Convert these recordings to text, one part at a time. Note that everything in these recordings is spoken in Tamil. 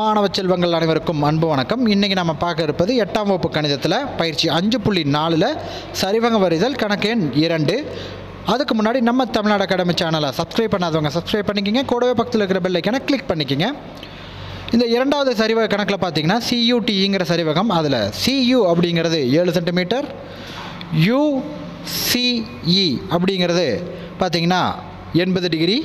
மாணவ செல்வங்கள் அனைவருக்கும் அன்பு வணக்கம். இன்றைக்கி நம்ம பார்க்க இருப்பது 8ஆம் வகுப்பு கணிதத்தில் பயிற்சி 5.4 சரிவக வரிதல் கணக்கு எண் 2. அதுக்கு முன்னாடி நம்ம தமிழ்நாடு அகாடமி சேனலை சப்ஸ்கிரைப் பண்ணாதவங்க சப்ஸ்கிரைப் பண்ணிக்கிங்க. கூடவே பக்கத்தில் இருக்கிற பெல் ஐக்கானை கிளிக் பண்ணிக்கிங்க. இந்த இரண்டாவது சரிவக கணக்கில் பார்த்தீங்கன்னா CUTங்கிற சரிவகம். அதில் CU அப்படிங்கிறது 7 சென்டிமீட்டர், UCE அப்படிங்கிறது பார்த்தீங்கன்னா 80 டிகிரி,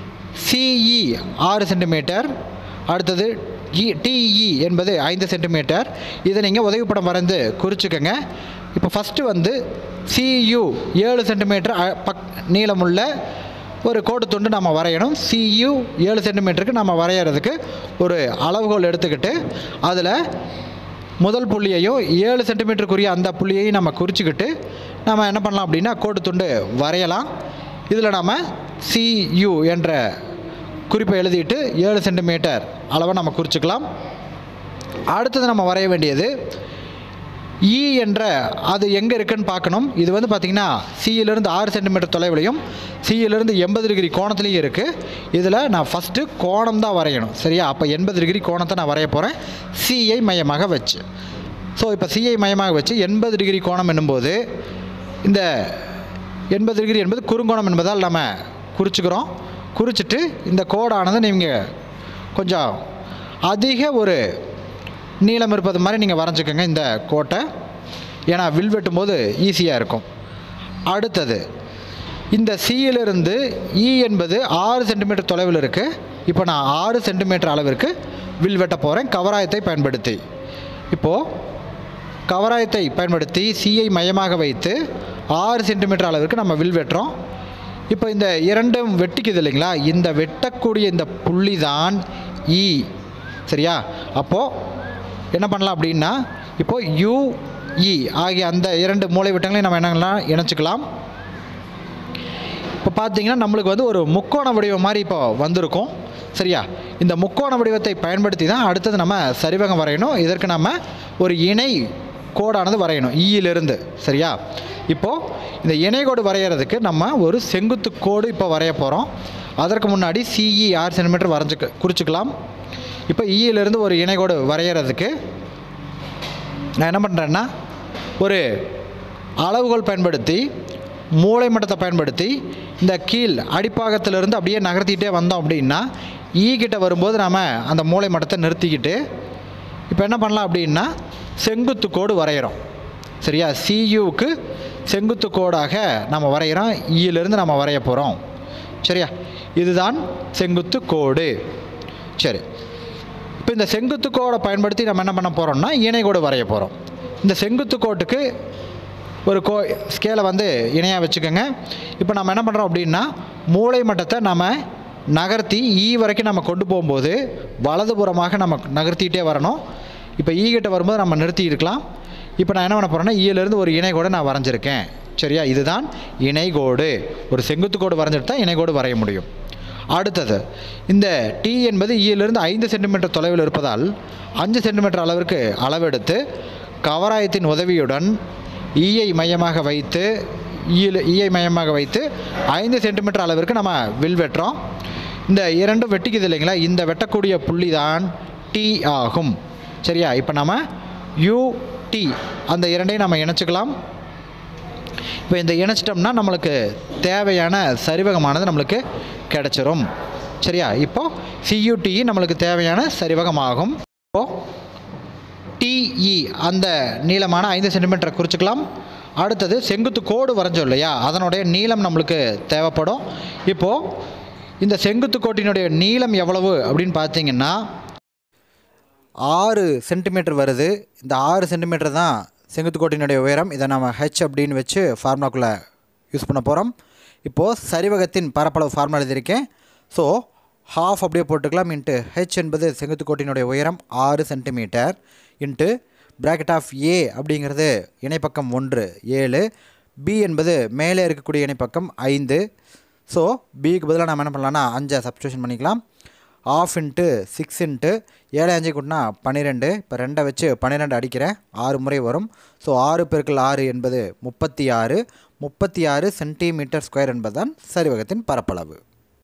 CE 6 சென்டிமீட்டர், அடுத்தது TE என்பது 5 சென்டிமீட்டர். இதை நீங்கள் உதவிப்படம் வரைந்து குறிச்சுக்கோங்க. இப்போ ஃபஸ்ட்டு வந்து CU 7 சென்டிமீட்டர் நீளமுள்ள ஒரு கோடு துண்டு நம்ம வரையணும். CU 7 சென்டிமீட்டருக்கு நம்ம வரைகிறதுக்கு ஒரு அளவுகோல் எடுத்துக்கிட்டு அதில் முதல் புள்ளியையும் 7 சென்டிமீட்டருக்குரிய அந்த புள்ளியையும் நம்ம குறிச்சிக்கிட்டு நம்ம என்ன பண்ணலாம் அப்படின்னா கோடு துண்டு வரையலாம். இதில் நம்ம CU என்ற குறிப்பை எழுதிட்டு 7 சென்டிமீட்டர் அளவை நம்ம குறிச்சிக்கலாம். அடுத்தது நம்ம வரைய வேண்டியது E என்ற அது எங்கே இருக்குன்னு பார்க்கணும். இது வந்து பார்த்திங்கன்னா சியிலிருந்து 6 சென்டிமீட்டர் தொலைவிலையும் சியிலிருந்து 80 டிகிரி கோணத்துலேயும் இருக்குது. இதில் நான் ஃபஸ்ட்டு கோணம் தான் வரையணும், சரியா? அப்போ 80 டிகிரி கோணத்தை நான் வரைய போகிறேன் சியை மையமாக வச்சு. ஸோ இப்போ சியை மையமாக வச்சு 80 டிகிரி கோணம் என்னும்போது இந்த 80 டிகிரி என்பது குறுங்கோணம் என்பதால் நம்ம குறிச்சுக்கிறோம். குறிச்சிட்டு இந்த கோடானது நீங்கள் கொஞ்சம் அதிக ஒரு நீளம் இருப்பது மாதிரி நீங்கள் வரைஞ்சிக்கோங்க இந்த கோட்டை. ஏன்னா வில் வெட்டும்போது ஈஸியாக இருக்கும். அடுத்தது இந்த சியிலிருந்து E என்பது 6 சென்டிமீட்டர் தொலைவில் இருக்குது. இப்போ நான் 6 சென்டிமீட்டர் அளவிற்கு வில் வெட்ட போகிறேன் கவராயத்தை பயன்படுத்தி. இப்போது கவராயத்தை பயன்படுத்தி சியை மையமாக வைத்து 6 சென்டிமீட்டர் அளவிற்கு நம்ம வில் வெட்டுறோம். இப்போ இந்த இரண்டும் வெட்டிக்குது இல்லைங்களா? இந்த வெட்டக்கூடிய இந்த புள்ளி தான் E, சரியா? அப்போது என்ன பண்ணலாம் அப்படின்னா இப்போது UE ஆகிய அந்த இரண்டு மூலை விட்டங்களையும் நம்ம என்னெல்லாம் இணைச்சிக்கலாம். இப்போ பார்த்தீங்கன்னா நம்மளுக்கு வந்து ஒரு முக்கோண வடிவம் மாதிரி இப்போ வந்திருக்கும், சரியா? இந்த முக்கோண வடிவத்தை பயன்படுத்தி தான் அடுத்தது நம்ம சரிவகம் வரையணும். இதற்கு நம்ம ஒரு இணை கோடானது வரையணும் ஈயிலிருந்து, சரியா? இப்போது இந்த இணைகோடு வரைகிறதுக்கு நம்ம ஒரு செங்குத்து கோடு இப்போ வரைய போகிறோம். அதற்கு முன்னாடி CE 6 சென்டிமீட்டர் குறிச்சிக்கலாம். இப்போ ஈயிலிருந்து ஒரு இணைகோடு வரைகிறதுக்கு நான் என்ன பண்ணுறேன்னா ஒரு அளவுகோல் பயன்படுத்தி மூலை மட்டத்தை பயன்படுத்தி இந்த கீழ் அடிப்பாகத்திலிருந்து அப்படியே நகர்த்திக்கிட்டே வந்தோம் அப்படின்னா E கிட்ட வரும்போது நாம் அந்த மூலை மட்டத்தை நிறுத்திக்கிட்டு இப்போ என்ன பண்ணலாம் அப்படின்னா செங்குத்து கோடு வரைகிறோம், சரியா? CUக்கு செங்குத்து கோடாக நம்ம வரைகிறோம். ஈயிலிருந்து நம்ம வரைய போகிறோம், சரியா? இதுதான் செங்குத்து கோடு. சரி, இப்போ இந்த செங்குத்து கோடை பயன்படுத்தி நம்ம என்ன பண்ண போகிறோம்னா இணைகோடு வரைய போகிறோம். இந்த செங்குத்து கோட்டுக்கு ஒரு ஸ்கேலை வந்து இணையாக வச்சுக்கோங்க. இப்போ நம்ம என்ன பண்ணுறோம் அப்படின்னா மூலை மட்டத்தை நம்ம நகர்த்தி E வரைக்கும் நம்ம கொண்டு போகும்போது வலதுபுறமாக நம்ம நகர்த்திக்கிட்டே வரணும். இப்போ E கிட்ட வரும்போது நம்ம நிறுத்தி இருக்கலாம். இப்போ நான் என்ன பண்ண போகிறேன்னா ஈயிலிருந்து ஒரு இணைகோடு நான் வரைஞ்சிருக்கேன், சரியா? இதுதான் இணைகோடு. ஒரு செங்குத்து கோடு வரைஞ்சிட்டு தான் இணைகோடு வரைய முடியும். அடுத்தது இந்த T என்பது ஈயிலிருந்து 5 சென்டிமீட்டர் தொலைவில் இருப்பதால் 5 சென்டிமீட்டர் அளவிற்கு அளவெடுத்து கவராயத்தின் உதவியுடன் ஈயை மையமாக வைத்து 5 சென்டிமீட்டர் அளவிற்கு நம்ம வில் வெட்டுறோம். இந்த இரண்டும் வெட்டிக்குது இல்லைங்களா? இந்த வெட்டக்கூடிய புள்ளி தான் T ஆகும், சரியா? இப்போ நம்ம UT அந்த இரண்டையும் நம்ம இணைச்சிக்கலாம். இப்போ இந்த இணைச்சிட்டோம்னா நம்மளுக்கு தேவையான சரிவகமானது நம்மளுக்கு கிடச்சிரும், சரியா? இப்போது CUTE நம்மளுக்கு தேவையான சரிவகமாகும். இப்போது TE அந்த நீளமான 5 சென்டிமீட்டரை குறிச்சிக்கலாம். அடுத்தது செங்குத்து கோடு வரைஞ்சோம் இல்லையா? அதனுடைய நீளம் நம்மளுக்கு தேவைப்படும். இப்போது இந்த செங்குத்து கோட்டினுடைய நீளம் எவ்வளவு அப்படின்னு பார்த்தீங்கன்னா 6 சென்டிமீட்டர் வருது. இந்த 6 சென்டிமீட்டர் தான் செங்குத்து கோட்டினுடைய உயரம். இதை நம்ம H அப்படின்னு வச்சு ஃபார்முலாக்குள்ளே யூஸ் பண்ண போகிறோம். இப்போது சரிவகத்தின் பரப்பளவு ஃபார்முலா எழுதியிருக்கேன். ஸோ ½ அப்படியே போட்டுக்கலாம். இன்ட்டு H என்பது செங்குத்து கோட்டினுடைய உயரம் 6 centimetre into bracket of A அப்படிங்கிறது இணைப்பக்கம் 1 7, B என்பது மேலே இருக்கக்கூடிய இணைப்பக்கம் 5. ஸோ Bக்கு பதிலாக நம்ம என்ன பண்ணலாம்னா 5 சப்ஸ்டியூஷன் பண்ணிக்கலாம். ½ இன்ட்டு 6 இன்ட்டு 7 5 கூட்டினா 12. இப்போ 2 வச்சு 12 அடிக்கிறேன், 6 முறை வரும். ஸோ 6 × 6 என்பது 36 சென்டிமீட்டர் ஸ்கொயர் என்பதுதான் சரிவகத்தின் பரப்பளவு.